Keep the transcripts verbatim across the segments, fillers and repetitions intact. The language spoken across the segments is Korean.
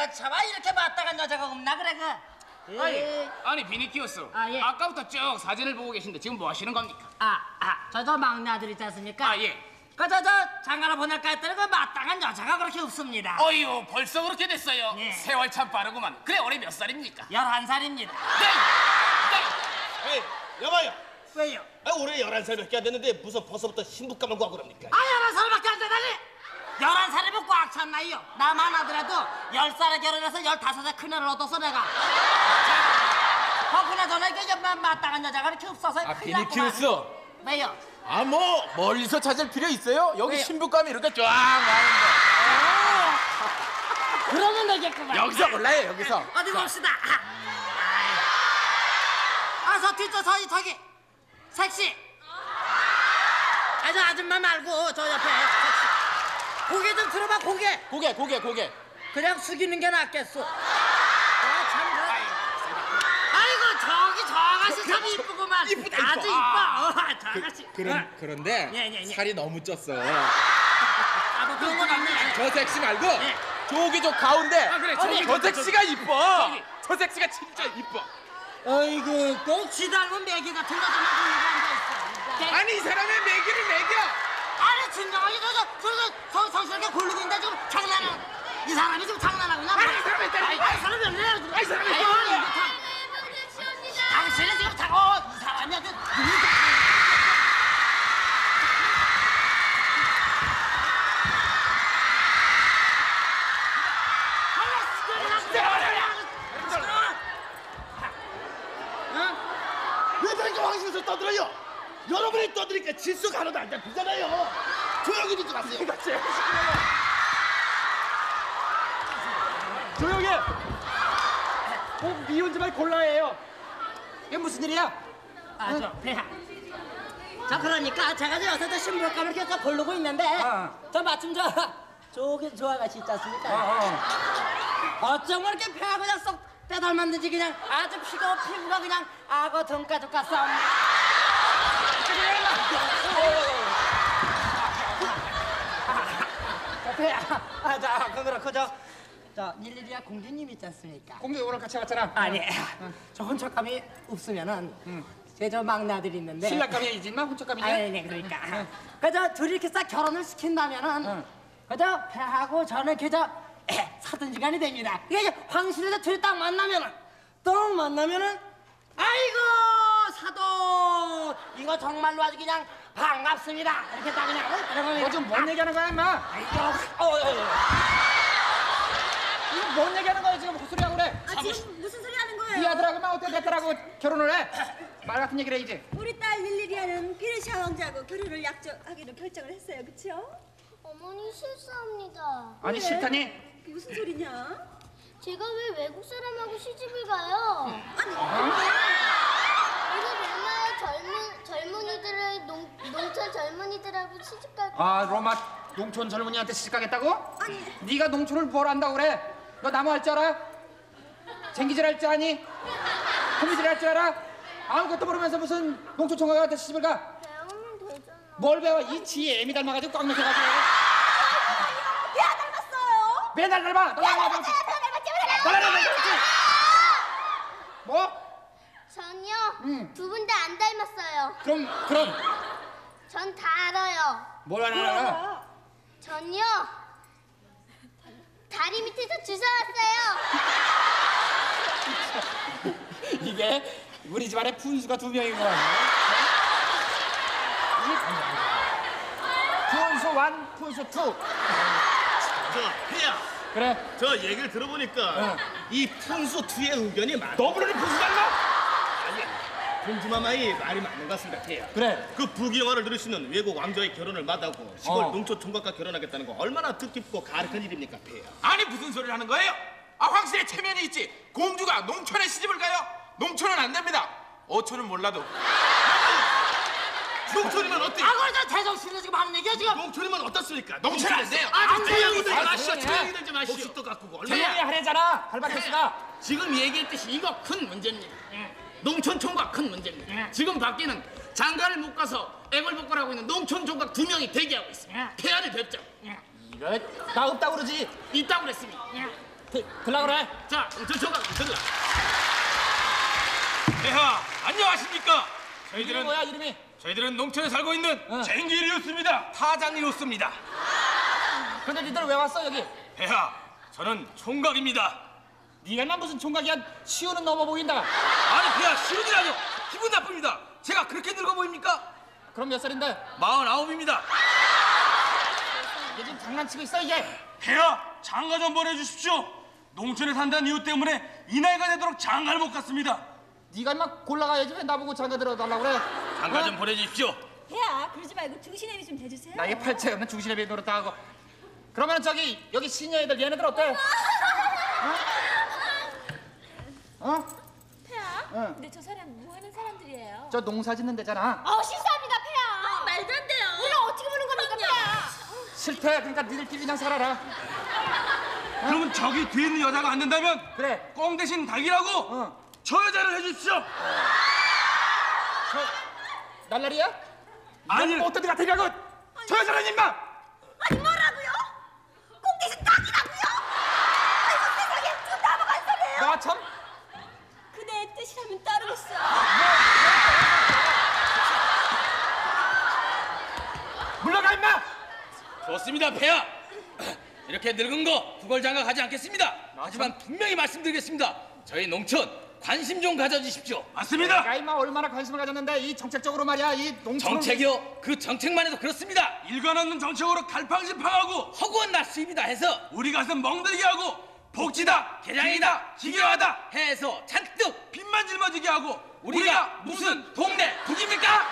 차와 이렇게 마땅한 여자가 없나 그래 그. 아니, 아니 비니키우스. 아, 예. 아까부터 쭉 사진을 보고 계신데 지금 뭐 하시는 겁니까? 아, 아, 저 저 막내 아들 있지 않습니까? 아, 예. 그 저 저 장가를 보낼까 했더니 그 마땅한 여자가 그렇게 없습니다. 어휴, 벌써 그렇게 됐어요. 네. 세월 참 빠르구만. 그래, 올해 몇 살입니까? 열한 살입니다. 네, 네. 에이, 여봐요. 왜요? 아, 올해 열한 살밖에 안 됐는데 무슨 벌써부터 신부감을 구하고 그럽니까? 아, 열한 살밖에 안 되다니! 열한 살이면 꽉 찼나요? 나만 하더라도 열 살에 결혼해서 열다섯에 큰애를 얻어서 내가. 어, 그나저나 이게 마, 마땅한 여자가 이렇게 없어서. 아, 큰일 났구만. 비니키우스. 왜요? 아, 뭐 멀리서 찾을 필요 있어요? 여기 왜요? 신부감이 이렇게 쫙 나는데. 그러면 되겠구만. 여기서 골라요, 여기서. 어디 봅시다. 아, 저 뒤쪽 저기 저기 섹시. 아, 저 아줌마 말고 저 옆에 섹시. 고개 좀 들어봐, 고개. 고개, 고개, 고개. 그냥 숙이는 게 낫겠어. 아, 참. 아이고, 저기 저 아가씨 참 이쁘구만. 이쁘다, 이뻐. 아주 이뻐. 어, 저 아가씨. 그런 어. 그런데 예, 예, 예. 살이 너무 쪘어. 아, 뭐 그런 건 없네. 저 섹시 말고 예. 저기 저 가운데. 아, 그래, 저기, 저 섹시가 이뻐. 저기. 저 섹시가 진짜 이뻐. 아이고, 꼭 지 닮은 매기 같은 거 좀 하고 앉아있어. 아니 이 사람의 매기를 매겨. 아니, 진정하게 저, 저, 저, 저, 성스럽게 고르고 있는데 지금 장난을. 이 사람이 지금 장난하구나. 아니, 이 사람이 있다니. 아이, 이 사람이 왜 그래요? 아이, 이 사람이 아이고, 있다니. 이거 참. 당신은 지금 자꾸 이 사람이 아주 왜 저렇게 황실에서 떠들어요? 여러분이 떠드니까 질서가 하나도 안 잡히잖아요. 조용히 듣지 마세요. 조용히. 꼭 미운 집안 골라해요. 이게 무슨 일이야? 아, 저 배야. 저 그러니까 제가 저 여기서 저 신부감을 이렇게 저 고르고 있는데 어. 저 마침 저 저기 저 아가씨 있지 않습니까? 어, 어. 어쩌면 이렇게 배가 그냥 쏙 빼닮았는지 그냥 아주 피가 피부가 그냥 악어 등가죽 같어. 저 배야. 아, 자, 그 그렇고 저, 저 일일이야 공주님 있지 않습니까? 공주 오늘 같이 왔잖아. 아니, 저 혼처감이 없으면은 제 저 막내 아들이 있는데. 신랑감이 있나 혼처감이냐? 아니, 네, 그러니까. 그저 둘이 이렇게 싹 결혼을 시킨다면은 응. 그저 배하고 저는 그저 사돈 시간이 됩니다. 이게 황실에서 둘이 딱 만나면은 또 만나면은 아이고 사돈 이거 정말로 아주 그냥 반갑습니다. 이렇게 딱 그냥 그러면 너 좀 뭔 얘기하는 거야, 임마? 아이고 어, 어, 어. 이거 뭔 얘기하는 거야 지금 헛소리하고 그래? 아, 지금 무슨 소리 하는 거예요? 이 아들하고만 어떻게 됐더라고 결혼을 해? 말 같은 얘기를 해야지. 우리 딸 릴리리아는 피르시아 왕자하고 결혼을 약속하기로 결정을 했어요, 그렇죠? 어머니 실수합니다. 아니 싫다니? 무슨 소리냐? 제가 왜 외국 사람하고 시집을 가요? 아니, 우리 로마의 젊은 젊은이들을 농 농촌 젊은이들하고 시집 갈 거. 아 로마 농촌 젊은이한테 시집 가겠다고? 아니. 네가 농촌을 뭘 안다고 그래? 너 나무 할 줄 알아? 쟁기질 할 줄 아니? 호미질 할 줄 알아? 아무것도 모르면서 무슨 농촌 총각한테 시집을 가? 배우면 되잖아. 뭘 배워? 이 지에 애미 닮아가지고 꽉 막혀가지고 야, 닮았어요! 맨날 닮아! 너 닮아! 너 닮아! 뭐? 전요. 응. 두 분 다 안 닮았어요. 그럼 그럼 전 다 알아요. 뭘 알아? 전요. 다리 밑에서 주워 왔어요. 이게 우리 집안에 푼수가 두 명인 거야. 푼수 원, 푼수 투. 저 혜야, 그래. 저 얘기를 들어보니까 응. 이 푼수 투의 의견이 많아. 너 부르는 푼수 닮아? 아니, 공주마마의 말이 맞는 것 같습니다, 혜야. 그래. 그 부귀영화를 누릴 수 있는 외국 왕자의 결혼을 마다하고 시골 어. 농촌 총각과 결혼하겠다는 거 얼마나 뜻깊고 가득한 일입니까, 혜야. 아니 무슨 소리를 하는 거예요? 아 황실에 체면이 있지. 공주가 농촌에 시집을 가요? 농촌은 안 됩니다. 어촌은 몰라도. 농촌이면 어때? 아, 그래 저 제정신을 지금 하는 얘기야 지금. 농촌이면 어떻습니까? 농촌 안 돼요. 아, 안 조용히 돼요. 들지 마시오. 조용히 해. 조용히 들지 마시오. 목식도 가꾸고 조용히 얼마나. 하래잖아. 할바테스가. 지금 얘기했듯이 이거 큰 문제입니다. 농촌 총각 큰 문제입니다. 지금 밖에는 장가를 못 가서 애걸복걸하고 있는 농촌 총각 두 명이 대기하고 있습니다. 폐하를 뵙자. 이거 나 없다고 그러지. 있다고 그랬습니다. 들라 그래. 자, 농촌 총각 들라. 폐하 안녕하십니까? 이름이 저희들은 뭐야 이름이? 저희들은 농촌에 살고 있는 어. 쟁기리우스입니다. 타장리우스입니다. 근데 니들 왜 왔어 여기? 폐하 저는 총각입니다. 네가 인마 무슨 총각이야? 시우는 넘어 보인다. 아니 폐하 시운이라뇨. 기분 나쁩니다. 제가 그렇게 늙어 보입니까? 그럼 몇 살인데? 마흔아홉입니다. 이게 지금 장난치고 있어 이게? 폐하 장가 좀 보내주십시오. 농촌에 산다는 이유 때문에 이 나이가 되도록 장가를 못 갔습니다. 네가 인마 골라가야지 왜 나보고 장가 들어달라고 그래? 장가 어? 좀 보내주십시오. 혜야 그러지 말고 중신애비 좀 대주세요. 나이에 팔째 없는 중신애비 노릇다 하고. 그러면 저기 여기 시녀 애들 얘네들 어때? 어? 어? 혜야 응. 근데 저 사람 뭐 하는 사람들이에요? 저 농사 짓는 데잖아. 어 실수합니다 혜야. 어, 말도 안 돼요. 우리가 어떻게 보는 겁니까 혜야? 싫대. 그러니까 니들끼리 그냥 살아라. 그러면 저기 뒤에 있는 여자가 안 된다면 그래. 꽁 대신 닭이라고 어. 저 여자를 해주십시오. 저 날라리야? 아니 뭐 어떤 데 같으냐고? 저 여자는 임마! 아니 뭐라고요? 꼭 대신 딱이라고요? 아이고 세상에 지금 나무가 한 소리예요. 나 참. 그대의 뜻이라면 따르겠어. 물러가 임마! 좋습니다, 폐하. 이렇게 늙은 거 구걸장가 가지 않겠습니다. 하지만 분명히 말씀드리겠습니다. 저희 농촌 관심 좀 가져주십시오. 맞습니다. 내가 임마 얼마나 관심을 가졌는데 이 정책적으로 말이야 이 농촌 정책이요? 그 정책만 해도 그렇습니다. 일관하는 정책으로 갈팡질팡하고 허구한 낯수입니다 해서 우리 가슴 멍들게 하고 복지다, 개량이다, 기교하다 해서 잔뜩 빚만 짊어지게 하고 우리가, 우리가 무슨 동네 북입니까?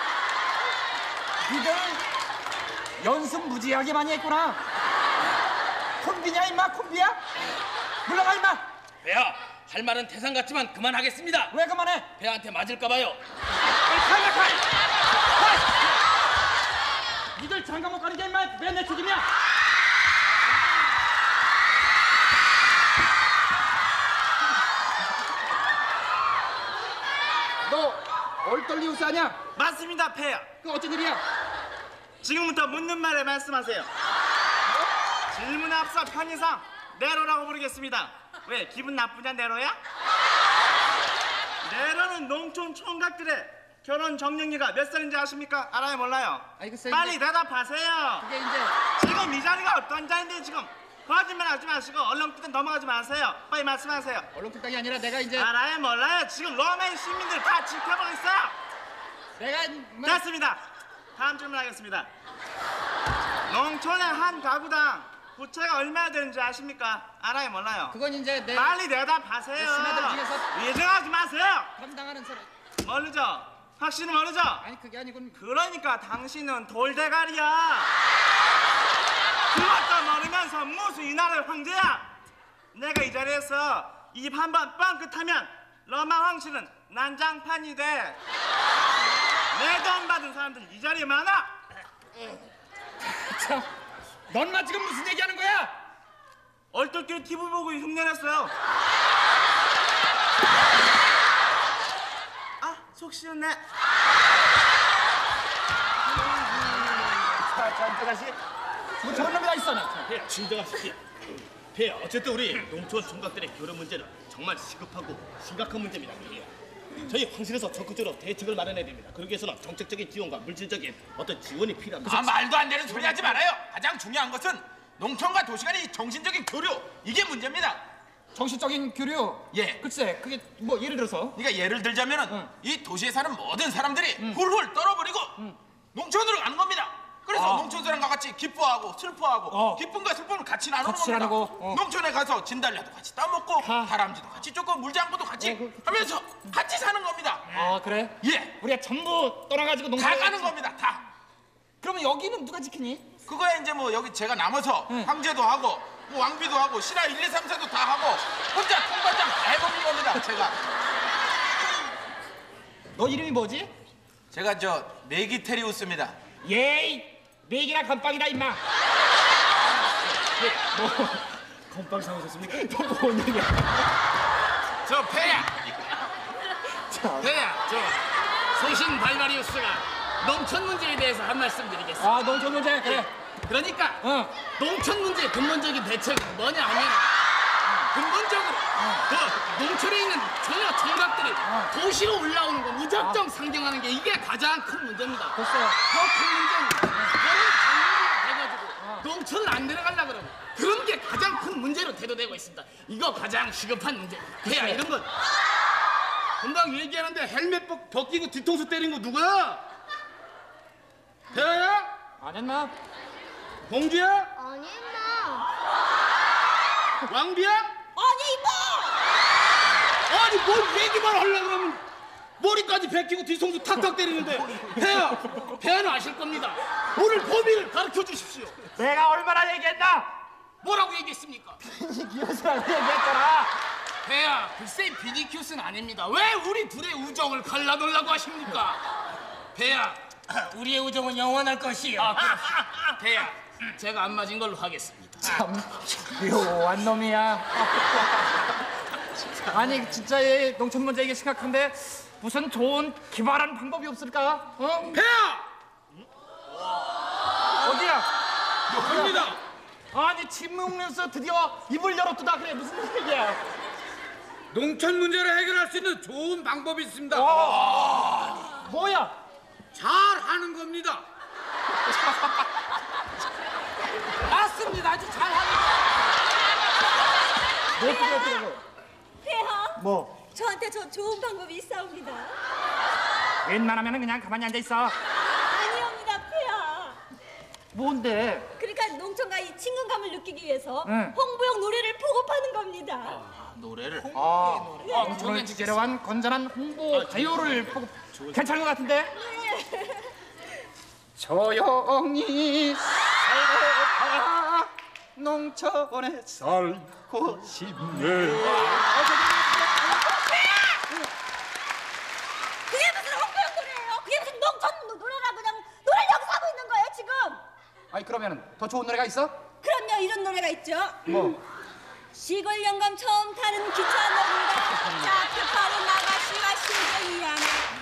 니들 연습 무지하게 많이 했구나. 콤비냐 임마 콤비야? 물러가 임마! 배야, 할 말은 태산 같지만 그만하겠습니다. 왜 그만해? 배한테 맞을까봐요. 칼! 칼! 칼! 니들 장가 못 가는 게 임마 왜 내 책임이야? 너 얼떨리우스 아냐? 맞습니다, 폐야. 그 어쩐 일이야? 지금부터 묻는 말에 말씀하세요. 질문에 앞서 편의상 네로라고 부르겠습니다. 왜 기분 나쁘냐 네로야? 네로는 농촌 총각들의 결혼 적령기가 몇 살인지 아십니까? 알아요 몰라요? 아이, 글쎄, 빨리 이제- 대답하세요. 그게 이제 지금 이 자리가 어떤 자리인데 지금 거짓말 하지 마시고 얼렁뚱땅 넘어가지 마세요. 빨리 말씀하세요. 얼렁뚱땅이 아니라 내가 이제 알아요 몰라요? 지금 로마의 시민들 다 지켜보고 있어요. 내가 임마 됐습니다. 다음 질문하겠습니다. 농촌의 한 가구당 부채가 얼마나 되는지 아십니까? 알아요 몰라요? 그건 이제 내 빨리 대답하세요. 신하들 중에서 위증하지 마세요. 감당하는 사람. 모르죠? 확실히 모르죠? 아니 그게 아니고 그러니까 당신은 돌대가리야. 그것도 모르면서 무슨 이 나라의 황제야? 내가 이 자리에서 입 한 번 뻥끗하면 로마 황실은 난장판이 돼. 내 돈 받은 사람들 이 자리에 많아. 참, 넌마 지금 무슨 얘기하는 거야? 얼떨결에 티비 보고 흉내냈어요. 아, 속 시원네. 자, 자, 저 자식. 뭐 저런 놈이 다 있어 나. 폐야, 진정하십시오. 폐야, 어쨌든 우리 농촌 총각들의 결혼 문제는 정말 시급하고 심각한 문제입니다. 폐야. 저희 황실에서 적극적으로 대책을 마련해야 됩니다. 그러기 위해서는 정책적인 지원과 물질적인 어떤 지원이 필요합니다. 아, 말도 안 되는 소리 하지 말아요. 가장 중요한 것은 농촌과 도시 간의 정신적인 교류, 이게 문제입니다. 정신적인 교류. 예. 글쎄, 그게 뭐 예를 들어서 그러니까 예를 들자면은 응. 이 도시에 사는 모든 사람들이 훌훌 떨어버리고 농촌으로 가는 겁니다. 그래서 아. 농촌 사람과 같이 기뻐하고 슬퍼하고 어. 기쁨과 슬픔을 같이 나누는 같이 겁니다. 나누고, 어. 농촌에 가서 진달래도 같이 따먹고 아. 다람쥐도 같이 쫓고 물장구도 같이 어, 그- 하면서 같이 사는 겁니다. 아 그래? 예, 우리가 전부 떠나가지고 농사 다 가는 겁니다. 다. 그러면 여기는 누가 지키니? 그거야 이제 뭐 여기 제가 남아서 응. 황제도 하고 뭐 왕비도 하고 신하 일, 이, 삼, 사도 다 하고 혼자 통반장 다 해보는 겁니다. 제가 너 이름이 뭐지? 제가 저 메기테리우스입니다. 예이 메기나 건빵이다 임마. 뭐 건빵 사오셨습니까? 너뭔 얘기야? 저 폐야, 자, 폐야, 저 소신 발바리우스가 농촌 문제에 대해서 한 말씀 드리겠습니다. 아 농촌 문제 그래. 그러니까 어. 농촌 문제의 근본적인 대책은 뭐냐 하면 근본적으로 그 농촌에 있는 전혀 총각들이 도시로 올라오는 거 무작정 상경하는 게 이게 가장 큰 문제입니다. 됐어. 더큰 문제는 그런 장면이 돼가지고 농촌을 안 내려가려 그러면 그런 게 가장 큰 문제로 대두되고 있습니다. 이거 가장 시급한 문제입니다. 폐야 이런 건 금방 얘기하는데 헬멧 벗- 벗기고 뒤통수 때린 거 누구야? 폐야야? 안 했나? 공주야? 아니 임마. 왕비야? 아니 이모! 아니 뭘 얘기만 하려고 그러면 머리까지 벗기고 뒤통수 탁탁 때리는데 폐야! 폐야는 아실 겁니다. 오늘 범위를 가르쳐 주십시오. 내가 얼마나 얘기했나? 뭐라고 얘기했습니까? 기어서라고 얘기했잖아. 폐야, 글쎄 비니큐스는 아닙니다. 왜 우리 둘의 우정을 갈라놓으려고 하십니까? 폐야, 우리의 우정은 영원할 것이요. 아, 폐야, 제가 안 맞은 걸로 하겠습니다. 참 묘한 놈이야. 아니 진짜 이 농촌 문제 이게 심각한데 무슨 좋은 기발한 방법이 없을까? 어? 폐야! 어디야? 갑니다. 아니 침 먹으면서 드디어 입을 열었다 그래 무슨 얘기야? 농촌 문제를 해결할 수 있는 좋은 방법이 있습니다. 뭐야? 잘 하는 겁니다. 맞습니다. 아주 잘하는 거. 어떻게 하더라고? 폐하, 뭐? 저한테 저 좋은 방법이 있사옵니다. 웬만하면 그냥 가만히 앉아 있어. 아니옵니다, 폐하. 뭔데? 그러니까 농촌과 이 친근감을 느끼기 위해서 응. 홍보용 노래를 보급하는 겁니다. 노래를. 아, 네. 농촌을 주제로 한 건전한 홍보 가요를 보고 괜찮은 것 같은데? 네. 조용히 살고파 농촌에 살고 싶네. 그게 무슨 홍보용 노래예요? 그게 무슨 농촌 노래라고 그냥 노래를 여기서 하고 있는 거예요, 지금? 아니 그러면 더 좋은 노래가 있어? 그럼요, 이런 노래가 있죠. 뭐? 시골 영감 처음 타는 기차 노래가 짝짝하는 아가씨와 시골이 안에